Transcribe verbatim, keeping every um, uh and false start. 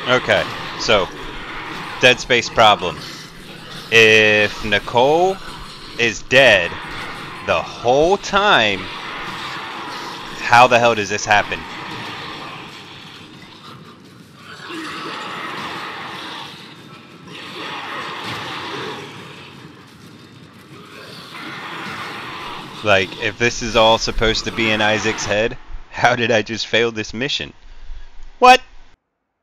Okay, so Dead Space problem. If Nicole is dead the whole time, how the hell does this happen? Like, if this is all supposed to be in Isaac's head, how did I just fail this mission? What?